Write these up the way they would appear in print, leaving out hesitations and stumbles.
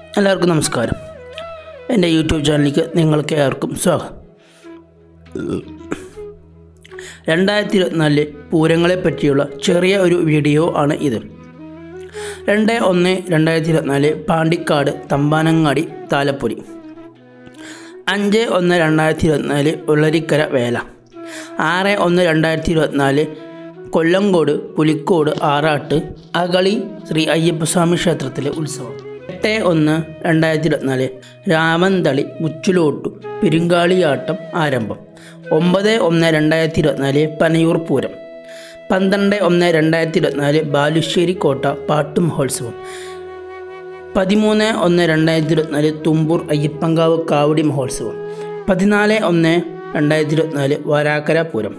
എല്ലാവർക്കും നമസ്കാരം. എൻ്റെ യൂട്യൂബ് ചാനലിലേക്ക് നിങ്ങൾക്ക് ഏവർക്കും സ്വാഗതം. 2024 പൂരങ്ങളെ പറ്റിയുള്ള ചെറിയ ഒരു വീഡിയോ ആണ് ഇത്. 2/1/2024 പാണ്ടിക്കാട് തമ്പാനങ്ങാടി താലപ്പൊലി. 5/1/2024 ഉള്ളരിക്കര വേല. 6/1/2024 കൊല്ലങ്കോട് പുലിക്കോട് ആറാട്ട് അകളി ശ്രീ അയ്യപ്പസ്വാമി ക്ഷേത്രത്തിലെ ഉത്സവം. 8/1/2024 രാമന്തളി മുച്ചിലോട്ടു പെരുങ്കാളിയാട്ടം ആരംഭം. 9/1/2024 പനയൂർ പൂരം. 12/1/2024 ബാലുശ്ശേരി കോട്ട പാട്ടു മഹോത്സവം. 13/1/2024 തുമ്പൂർ അയ്യപ്പങ്കാവ് കാവടി മഹോത്സവം. 14/1/2024 വരാക്കര പൂരം.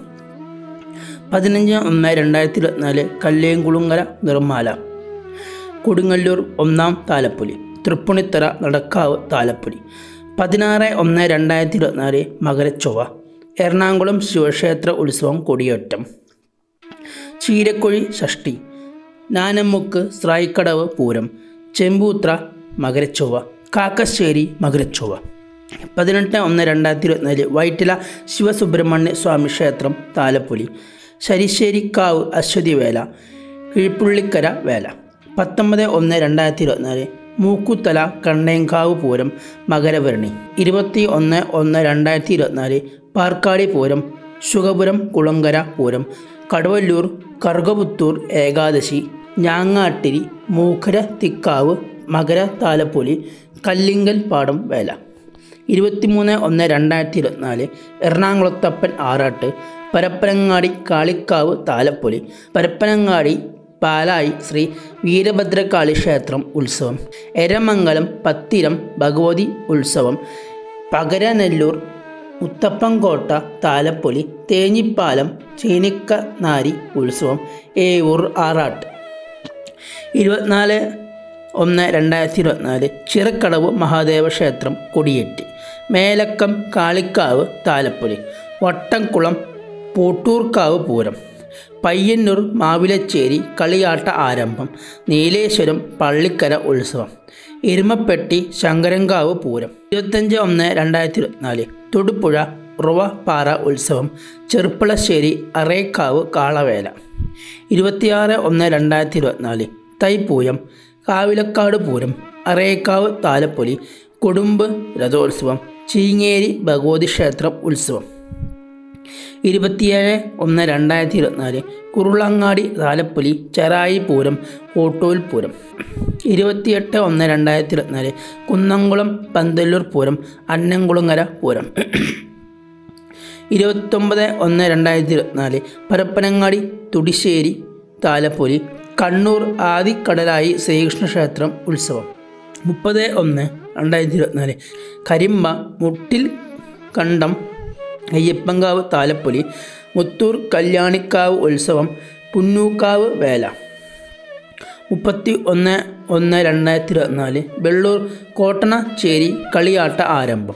15/1/2024 കല്ലേങ്കുളുങ്ങര നിർമ്മാല. കൊടുങ്ങല്ലൂർ ഒന്നാം താലപ്പൊലി. തൃപ്പൂണിത്തറ നടക്കാവ് താലപ്പൊലി. 16/1/2024 മകരച്ചൊവ്വ. എറണാകുളം ശിവക്ഷേത്ര ഉത്സവം കൊടിയേറ്റം. ചീരക്കൊഴി ഷഷ്ടി. നാനമുക്ക് സ്രായിക്കടവ് പൂരം. ചെമ്പൂത്ര മകരച്ചൊവ്വ. കാക്കശ്ശേരി മകരച്ചൊവ്വ. 18/1/2024 വൈറ്റില ശിവസുബ്രഹ്മണ്യ സ്വാമി ക്ഷേത്രം താലപ്പൊലി. ശരിശ്ശേരിക്കാവ് അശ്വതി വേല. കിഴിപ്പുള്ളിക്കര വേല. 19/1/2024 മൂക്കുത്തല കണ്ണേങ്കാവ് പൂരം മകരവരണി. 21/1/2024 പാർക്കാടി പൂരം. ശുഗപുരം കുളങ്കര പൂരം. കടവല്ലൂർ കറുകപുത്തൂർ ഏകാദശി. ഞാങ്ങാട്ടിരി മൂക്കര തിക്കാവ് മകര താലപ്പൊലി. കല്ലിങ്കൽ പാടം വേല. 23/1/2024 എറണാകുളത്തപ്പൻ ആറാട്ട്. പരപ്പനങ്ങാടി കാളിക്കാവ് താലപ്പൊലി. പരപ്പനങ്ങാടി പാലായി ശ്രീ വീരഭദ്രകാളി ക്ഷേത്രം ഉത്സവം. എരമംഗലം പത്തിരം ഭഗവതി ഉത്സവം. പകരനെല്ലൂർ മുത്തപ്പൻകോട്ട താലപ്പൊലി. തേഞ്ഞിപ്പാലം ചീനിക്കനാരി ഉത്സവം. ഏവൂർ ആറാട്ട്. 24/1/2024 ചിറക്കടവ് മഹാദേവ ക്ഷേത്രം കൊടിയേറ്റ്. മേലക്കം കാളിക്കാവ് താലപ്പൊലി. വട്ടംകുളം പൂട്ടൂർക്കാവ് പൂരം. പയ്യന്നൂർ മാവിലച്ചേരി കളിയാട്ട ആരംഭം. നീലേശ്വരം പള്ളിക്കര ഉത്സവം. എരുമപ്പെട്ടി ശങ്കരൻകാവ് പൂരം. 25/1/2024 തൊടുപുഴ ഉറവപ്പാറ ഉത്സവം. ചെറുപ്പളശ്ശേരി അറേക്കാവ് കാളവേല. 26/1/2024 തൈപ്പൂയം. കാവിലക്കാട് പൂരം. അറേക്കാവ് താലപ്പൊലി. കൊടുമ്പ് രഥോത്സവം. ചീങ്ങേരി ഭഗവതി ക്ഷേത്രം ഉത്സവം. 27/1/2024 കുറുളങ്ങാടി താലപ്പൊലി. ചെറായി പൂരം. കോട്ടൂൽ പൂരം. 28/1/2024 കുന്നംകുളം പന്തല്ലൂർ പൂരം. അന്നംകുളങ്ങര പൂരം. 29/1/2024 പരപ്പനങ്ങാടി തുടിശ്ശേരി താലപ്പൊലി. കണ്ണൂർ ആദിക്കടലായി ശ്രീകൃഷ്ണ ക്ഷേത്രം ഉത്സവം. 30/1/2024 കരിമ്പ മുട്ടിൽ കണ്ടം അയ്യപ്പങ്കാവ് താലപ്പൊലി. മുത്തൂർ കല്യാണിക്കാവ് ഉത്സവം. പുന്നൂക്കാവ് വേല. 31/1/2024 വെള്ളൂർ കോട്ടണച്ചേരി കളിയാട്ട ആരംഭം.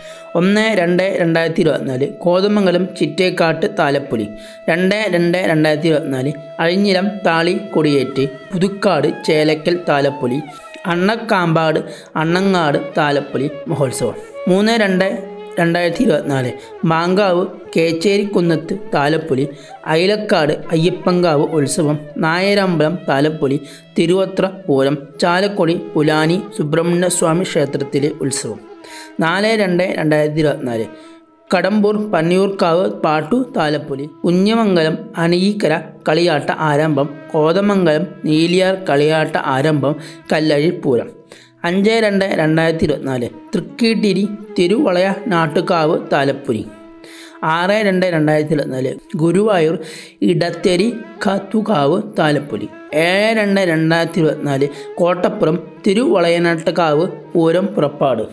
1/2/2024 കോതമംഗലം ചിറ്റേക്കാട്ട് താലപ്പൊലി. 2/2/2024 അഴിഞ്ഞിലം താളി കൊടിയേറ്റ്. പുതുക്കാട് ചേലക്കൽ താലപ്പൊലി. അണ്ണക്കാമ്പാട് അണ്ണങ്ങാട് താലപ്പൊലി മഹോത്സവം. 3/2/2024 മാങ്കാവ് കേച്ചേരിക്കുന്നത്ത് താലപ്പൊലി. അയിലക്കാട് അയ്യപ്പങ്കാവ് ഉത്സവം. നായരമ്പലം താലപ്പൊലി. തിരുവത്ര പൂരം. ചാലക്കുടി പുലാനി സുബ്രഹ്മണ്യ സ്വാമി ക്ഷേത്രത്തിലെ ഉത്സവം. 4/2/2024 കടമ്പൂർ പന്നിയൂർക്കാവ് പാട്ടു താലപ്പൊലി. കുഞ്ഞമംഗലം അണിയിക്കര കളിയാട്ട ആരംഭം. കോതമംഗലം നീലിയാർ കളിയാട്ട ആരംഭം. കല്ലഴി പൂരം. 5/2/2024 തൃക്കീട്ടിരി തിരുവളയ നാട്ടുകാവ് താലപ്പൊലി. 6/2/2024 ഗുരുവായൂർ ഇടത്തേരി കാത്തുകാവ് താലപ്പൊലി. 7/2/2024 കോട്ടപ്പുറം തിരുവളയനാട്ടുകാവ് പൂരം പുറപ്പാട്.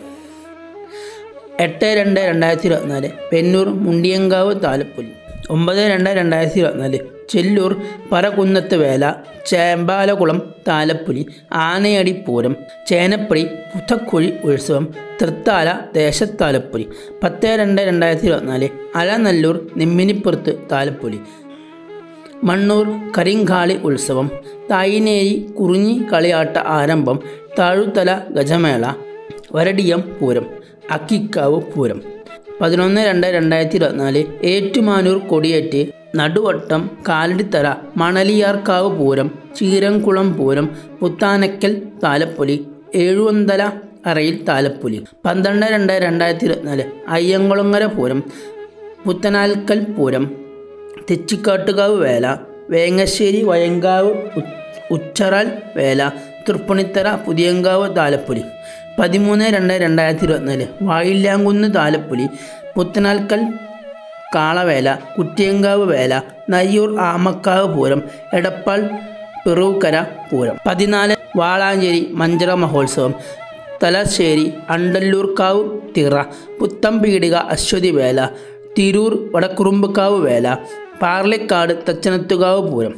8/2/2024 പെന്നൂർ മുണ്ടിയങ്കാവ് താലപ്പൊലി. 9/2/2024 ചെല്ലൂർ പറകുന്നത്ത് വേല. ചേമ്പാലകുളം താലപ്പൊലി. ആനയടി പൂരം. ചേനപ്പടി പുത്തക്കുഴി ഉത്സവം. തൃത്താല ദേശത്താലപ്പൊലി. 10/2/2024 അലനല്ലൂർ നിമ്മിനിപ്പുറത്ത് താലപ്പൊലി. മണ്ണൂർ കരിങ്കാളി ഉത്സവം, തായിനേരി കുറിഞ്ഞി കളിയാട്ട ആരംഭം, താഴുത്തല ഗജമേള, വരടിയം പൂരം, അക്കിക്കാവ് പൂരം. 11/2/2024 ഏറ്റുമാനൂർ കൊടിയേറ്റ്, നടുവട്ടം, കാലടിത്തറ, മണലിയാർക്കാവ് പൂരം, ചീരംകുളം പൂരം, പുത്താനക്കൽ താലപ്പൊലി, എഴുവന്തല അറയിൽ താലപ്പൊലി. 12/2/2024 അയ്യങ്കുളങ്ങര പൂരം, പുത്തനാൽക്കൽ പൂരം, തെച്ചിക്കാട്ടുകാവ് വേല, വേങ്ങശ്ശേരി വയങ്കാവ് ഉച്ചറാൽ വേല, തൃപ്പൂണിത്തറ പുതിയങ്കാവ് താലപ്പൊലി. 13/2/2024 വായില്ലാങ്കുന്ന് താലപ്പൊലി, പുത്തനാൽക്കൽ കാളവേല, കുറ്റിയങ്കാവ് വേല, നയ്യൂർ ആമക്കാവ് പൂരം, എടപ്പാൾ പിറൂക്കര പൂരം. 14 വാളാഞ്ചേരി മഞ്ചറ മഹോത്സവം, തലശ്ശേരി അണ്ടല്ലൂർക്കാവ് തിറ, പുത്തംപീടിക അശ്വതി വേല, തിരൂർ വടക്കുറുമ്പുകാവ് വേല, പാർലിക്കാട് തച്ചനത്തുകാവ് പൂരം.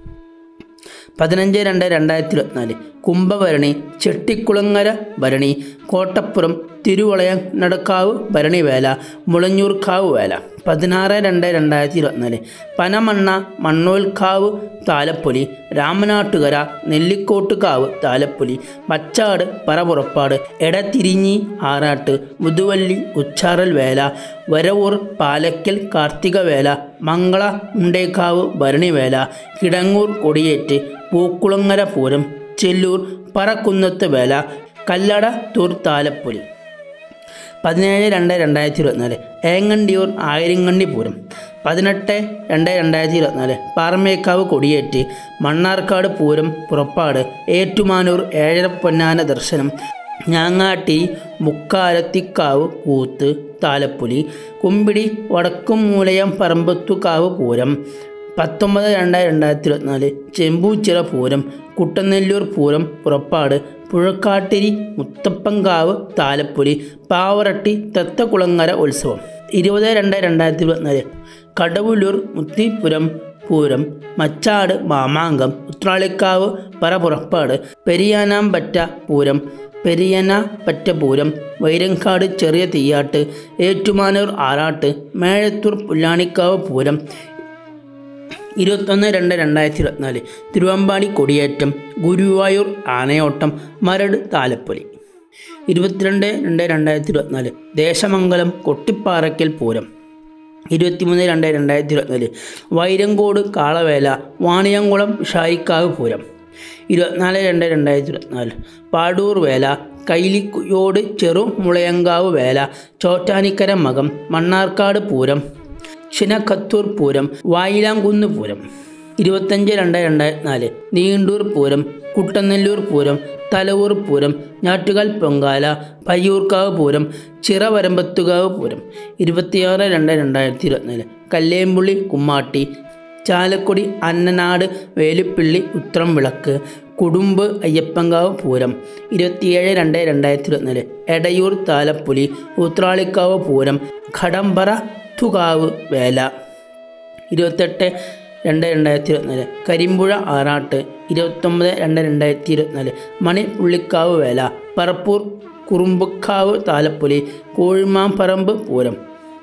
15/2/2024 കുംഭഭരണി, ചെട്ടിക്കുളങ്ങര ഭരണി, കോട്ടപ്പുറം തിരുവളയനടക്കാവ് ഭരണി വേല, മുളഞ്ഞൂർക്കാവ് വേല. 16/2/2024 പനമണ്ണ മണ്ണോൽക്കാവ് താലപ്പൊലി, രാമനാട്ടുകര നെല്ലിക്കോട്ടുകാവ് താലപ്പൊലി, മച്ചാട് പറപുറപ്പാട്, എടതിരിഞ്ഞി ആറാട്ട്, മുതുവല്ലി ഉച്ചാറൽ വേല, വരവൂർ പാലക്കൽ കാർത്തിക വേല, മംഗള മുണ്ടേക്കാവ് ഭരണിവേല, കിടങ്ങൂർ കൊടിയേറ്റ്, പൂക്കുളങ്ങര പൂരം, ചെല്ലൂർ പറക്കുന്നത്ത് വേല, കല്ലട തൂർ താലപ്പൊലി. 17/2/2024 ഏങ്ങണ്ടിയൂർ ആയിരങ്ങണ്ണി പൂരം. 18/2/2024 പാറമേക്കാവ് കൊടിയേറ്റ്, മണ്ണാർക്കാട് പൂരം പുറപ്പാട്, ഏറ്റുമാനൂർ ഏഴരപ്പൊന്നാന ദർശനം, ഞാങ്ങാട്ടി മുക്കാലത്തിക്കാവ് കൂത്ത് താലപ്പൊലി, കുമ്പിടി വടക്കുംമൂലയം പറമ്പത്തുകാവ് പൂരം. 19/2/2024 ചെമ്പൂച്ചിറ പൂരം, കുട്ടനെല്ലൂർ പൂരം പുറപ്പാട്, പുഴക്കാട്ടിരി മുത്തപ്പൻകാവ് താലപ്പൊലി, പാവറട്ടി തത്തക്കുളങ്ങര ഉത്സവം. 20/2/2024 കടവല്ലൂർ മുത്തിപ്പുരം പൂരം, മച്ചാട് മാമാങ്കം, ഉത്രാളിക്കാവ് പറപുറപ്പാട്, പെരിയാനാമ്പറ്റ പൂരം, പെരിയനാപ്പറ്റ പൂരം, വൈരങ്കാട് ചെറിയ തീയാട്ട്, ഏറ്റുമാനൂർ ആറാട്ട്, മേഴത്തൂർ പുല്ലാണിക്കാവ് പൂരം. 21/2/2024 തിരുവമ്പാടി കൊടിയേറ്റം, ഗുരുവായൂർ ആനയോട്ടം, മരട് താലപ്പൊലി. 22/2/2024 ദേശമംഗലം കൊട്ടിപ്പാറയ്ക്കൽ പൂരം. 23/2/2024 വൈരങ്കോട് കാളവേല, വാണിയംകുളം ഷായിക്കാവ് പൂരം. 24/2/2024 പാടൂർ വേല, കൈലിയോട് ചെറുമുളയങ്കാവ് വേല, ചോറ്റാനിക്കര മകം, മണ്ണാർക്കാട് പൂരം, ചിനക്കത്തൂർ പൂരം, വായിലാംകുന്ന് പൂരം. 25/2/2024 നീണ്ടൂർ പൂരം, കുട്ടനെല്ലൂർ പൂരം, തലവൂർ പൂരം, ഞാറ്റുകാൽ പൊങ്കാല, പയ്യൂർക്കാവ് പൂരം, ചിറവരമ്പത്തുകാവ് പൂരം. 26/2/2024 കല്ലേമ്പുള്ളി കുമ്മാട്ടി, ചാലക്കുടി അന്നനാട് വേലുപ്പിള്ളി ഉത്രം വിളക്ക്, കുടുംബ് അയ്യപ്പൻകാവ് പൂരം. 27/2/2024 എടയൂർ താലപ്പൊലി, ഉത്രാളിക്കാവ് പൂരം, ഘടംപറ തുകാവ് വേല. 28/2/2024 കരിമ്പുഴ ആറാട്ട്. 29/2/2024 മണിപ്പുള്ളിക്കാവ് വേല, പറപ്പൂർ കുറുമ്പുക്കാവ് താലപ്പൊലി, കോഴിമാമ്പറമ്പ് പൂരം.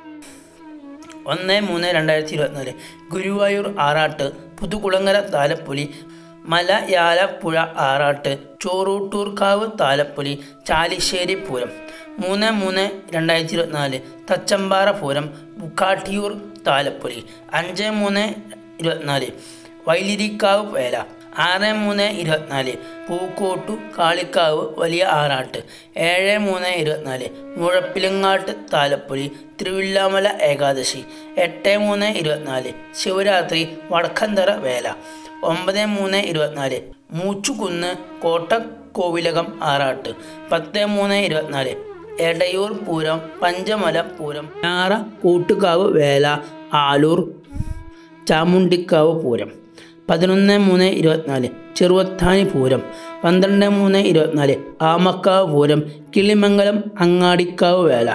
1/3/2024 ഗുരുവായൂർ ആറാട്ട്, പുതുകുളങ്ങര താലപ്പൊലി, മലയാലപ്പുഴ ആറാട്ട്, ചോറൂട്ടൂർക്കാവ് താലപ്പൊലി, ചാലിശ്ശേരി പൂരം. 3/3/2024 തച്ചമ്പാറ പൂരം, ബുക്കാട്ടിയൂർ താലപ്പൊലി. 5/3/24 വൈലിരിക്കാവ് വേല. 6/3/24 പൂക്കോട്ടു കാളിക്കാവ് വലിയ ആറാട്ട്. 7/3/24 മുഴപ്പിലങ്ങാട്ട് താലപ്പൊലി, തിരുവില്ലാമല ഏകാദശി. 8/3/24 ശിവരാത്രി വടക്കന്തറ വേല. 9/3/24 മൂച്ചുകുന്ന് കോട്ടക്കോവിലകം ആറാട്ട്. 10/3/24 എടയൂർ പൂരം, പഞ്ചമല പൂരം, ഞാറ കൂട്ടുകാവ് വേല, ആലൂർ ചാമുണ്ടിക്കാവ് പൂരം. 11/3/24 ചെറുവത്താനി പൂരം. 12/3/24 ആമക്കാവ് പൂരം, കിളിമംഗലം അങ്ങാടിക്കാവ് വേല.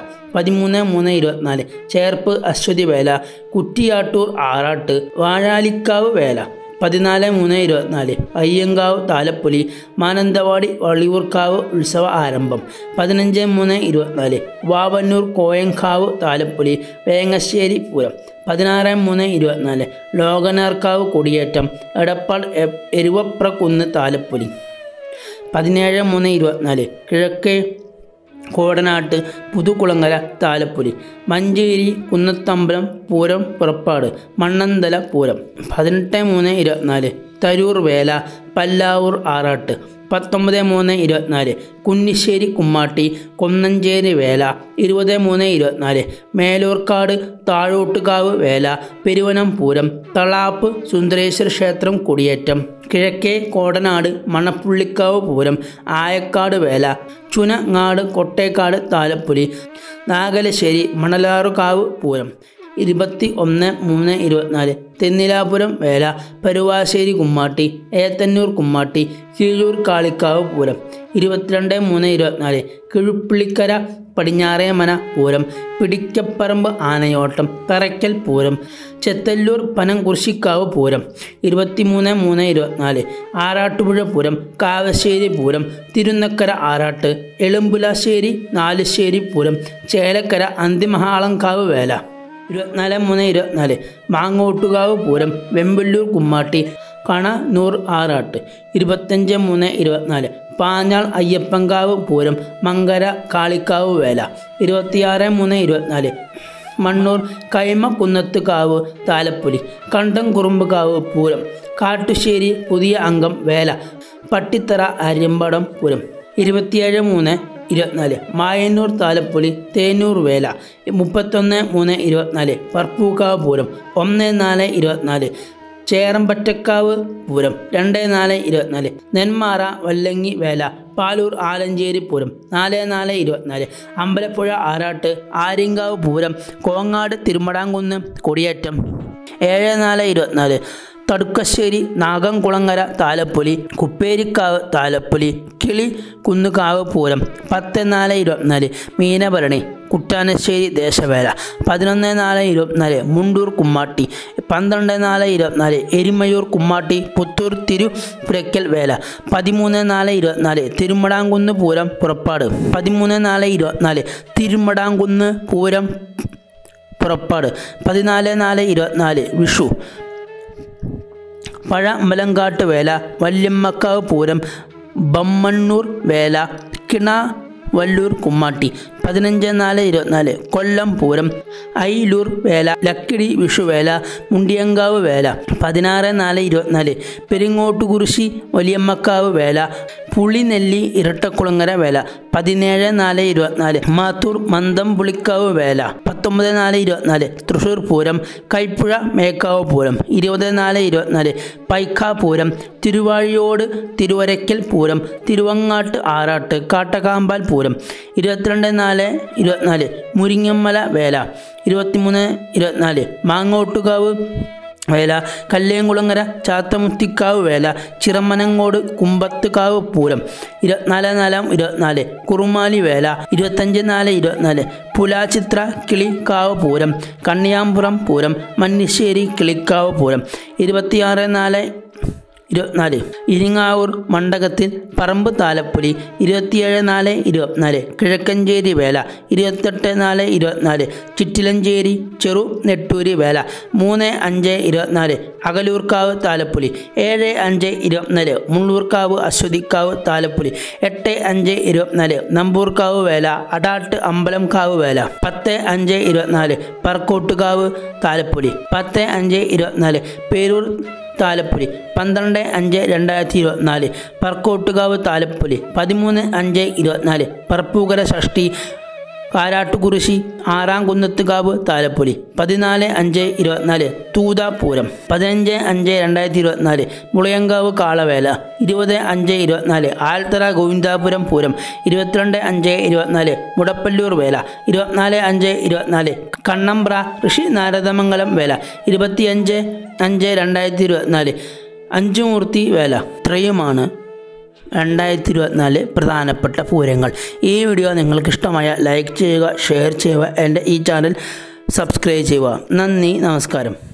13/3/24 ചേർപ്പ് അശ്വതി വേല, കുറ്റിയാട്ടൂർ ആറാട്ട്, വാഴാലിക്കാവ് വേല. 14/3/24 അയ്യങ്കാവ് താലപ്പൊലി മാനന്തവാടി വള്ളിയൂർക്കാവ് ഉത്സവ ആരംഭം. 15/3/24 വാവന്നൂർ കോയങ്കാവ് താലപ്പൊലി വേങ്ങശ്ശേരി പൂരം. 16/3/24 ലോകനാർക്കാവ് കൊടിയേറ്റം എടപ്പാൾ എരുവപ്രക്കുന്ന് താലപ്പൊലി. 17/3/24 കിഴക്കേ കോടനാട്ട് പുതുകുളങ്ങര താലപ്പൊലി. മഞ്ചേരി കുന്നത്തമ്പലം പൂരം പുറപ്പാട് മണ്ണന്തല പൂരം. 18/3/24 തരൂർ വേല പല്ലാവൂർ ആറാട്ട്. 19/3/24 കുന്നിശ്ശേരി കുമ്മാട്ടി കൊന്നഞ്ചേരി വേല. 20/3/24 മേലൂർക്കാട് താഴോട്ടുകാവ് വേല പെരുവനം പൂരം. തളാപ്പ് സുന്ദരേശ്വര ക്ഷേത്രം കൊടിയേറ്റം. കിഴക്കേ കോടനാട് മണപ്പുള്ളിക്കാവ് പൂരം ആയക്കാട് വേല. ചുനങ്ങാട് കൊട്ടേക്കാട് താലപ്പൊലി. നാഗലശ്ശേരി മണലാറുകാവ് പൂരം. 21/3/24 തെന്നിലാപുരം വേല പരുവാശ്ശേരി കുമ്മാട്ടി ഏത്തന്നൂർ കുമ്മാട്ടി കീഴൂർ കാളിക്കാവ് പൂരം. 22/3/24 കിഴുപ്പിള്ളിക്കര പടിഞ്ഞാറേമന പൂരം പിടിക്കപ്പറമ്പ് ആനയോട്ടം തറയ്ക്കൽ പൂരം ചെത്തല്ലൂർ പനംകുറിശിക്കാവ് പൂരം. 23/3/24 ആറാട്ടുപുഴ പൂരം കാവശ്ശേരി പൂരം തിരുനക്കര ആറാട്ട് എളുമ്പുലാശ്ശേരി നാലുശ്ശേരി പൂരം ചേലക്കര അന്തിമഹാളങ്കാവ് വേല. 24/3/24 മാങ്ങോട്ടുകാവ് പൂരം വെമ്പല്ലൂർ കുമ്മാട്ടി കണനൂർ ആറാട്ട്. 25/3/24 പാഞ്ഞാൾ അയ്യപ്പൻകാവ് പൂരം മങ്കര കാളിക്കാവ് വേല. 26/3/24 മണ്ണൂർ കൈമക്കുന്നത്തുകാവ് താലപ്പൊലി കണ്ടം കുറുമ്പുകാവ് പൂരം. കാട്ടുശ്ശേരി പുതിയ അംഗം വേല പട്ടിത്തറ അര്യമ്പടം പൂരം. 27/3/24 മായന്നൂർ താലപ്പൊലി തേനൂർ വേല. 31/3/24 പറപ്പൂക്കാവ് പൂരം. 1/4/24 ചേറമ്പറ്റക്കാവ് പൂരം. 2/4/24 നെന്മാറ വല്ലങ്ങി വേല പാലൂർ ആലഞ്ചേരി പൂരം. 4/4/24 അമ്പലപ്പുഴ ആറാട്ട് ആര്യങ്കാവ് പൂരം കോങ്ങാട് തിരുമടാംകുന്ന് കൊടിയേറ്റം. 7/4/24 തടുക്കശ്ശേരി നാഗംകുളങ്ങര താലപ്പൊലി കുപ്പേരിക്കാവ് താലപ്പൊലി കിളി കുന്നുകാവ് പൂരം. 10/4/24 മീനഭരണി കുട്ടാനശ്ശേരി ദേശവേല. 11/4/24 മുണ്ടൂർ കുമ്മാട്ടി. 12/4/24 എരിമയൂർ കുമ്മാട്ടി പുത്തൂർ തിരുപുരയ്ക്കൽ വേല. 13/4/24 തിരുമടാംകുന്ന് പൂരം പുറപ്പാട്. 13/4/24 തിരുമടാംകുന്ന് പൂരം പുറപ്പാട്. 14/4/24 വിഷു പഴമലങ്കാട്ട് വേല വല്യമ്മക്കാവ് പൂരം ബമ്മണ്ണൂർ വേല കിണവല്ലൂർ കുമ്മാട്ടി. 15/4/24 കൊല്ലം പൂരം ഐലൂർ വേല ലക്കിടി വിഷുവേല മുണ്ടിയങ്കാവ് വേല. 16/4/24 പെരിങ്ങോട്ടുകുരിശി വലിയമ്മക്കാവ് വേല പുളിനെല്ലി ഇരട്ടക്കുളങ്ങര വേല. 17/4/24 മാത്തൂർ മന്ദംപുളിക്കാവ് വേല. 19/4/24 തൃശ്ശൂർ പൂരം കൈപ്പുഴ മേക്കാവ് പൂരം. 20/4/24 പൈക്കാപൂരം തിരുവാഴിയോട് തിരുവരയ്ക്കൽ പൂരം തിരുവങ്ങാട്ട് ആറാട്ട് കാട്ടകാമ്പാൽ പൂരം. 22/4/24 മുരിങ്ങമ്മല വേല. 23/24 മാങ്ങോട്ടുകാവ് വേല കല്ലേങ്കുളങ്ങര ചാത്തമുത്തിക്കാവ് വേല ചിറമനങ്ങോട് കുമ്പത്തുകാവ് പൂരം. 24/4/24 കുറുമാലി വേല. 25/4/24 പുലാചിത്ര കിളിക്കാവ് പൂരം കണ്ണിയാമ്പുറം പൂരം മന്നിശ്ശേരി കിളിക്കാവ് പൂരം. 26/4/24 ഇരിങ്ങാവൂർ മണ്ഡകത്തിൽ പറമ്പ് താലപ്പൊലി. 27/4/24 കിഴക്കഞ്ചേരി വേല. 28/4/24 ചിറ്റിലഞ്ചേരി ചെറു നെട്ടൂരി വേല. 3/5/24 അകലൂർക്കാവ് താലപ്പൊലി. 7/5/24 മുള്ളൂർക്കാവ് അശ്വതിക്കാവ് താലപ്പൊലി. 8/5/24 നമ്പൂർക്കാവ് വേല അടാട്ട് അമ്പലംകാവ് വേല. 10/5/24 പറക്കോട്ടുകാവ് താലപ്പൊലി. 10/5/24 പേരൂർ താലപ്പൊലി. 12/5/2024 പറക്കോട്ടുകാവ് താലപ്പൊലി. 13/5/24 പറപ്പൂക്കര ഷഷ്ടി കാരാട്ടുകുരിശി ആറാംകുന്നത്തുകാവ് താലപ്പൊലി. 14/5/24 തൂതാപൂരം. 15/5/2024 മുളയങ്കാവ് കാളവേല. 20/5/24 ആൽത്തറ ഗോവിന്ദാപുരം പൂരം. 22/5/24 മുടപ്പല്ലൂർ വേല. 24/5/24 കണ്ണമ്പ്ര ഋഷി നാരദമംഗലം വേല. 25/5/2024 അഞ്ചുമൂർത്തി വേല. ഇത്രയുമാണ് 2024 പ്രധാനപ്പെട്ട പൂരങ്ങൾ. ഈ വീഡിയോ നിങ്ങൾക്ക് ഇഷ്ടമായ ലൈക്ക് ചെയ്യുക, ഷെയർ ചെയ്യുക, എൻ്റെ ഈ ചാനൽ സബ്സ്ക്രൈബ് ചെയ്യുക. നന്ദി, നമസ്കാരം.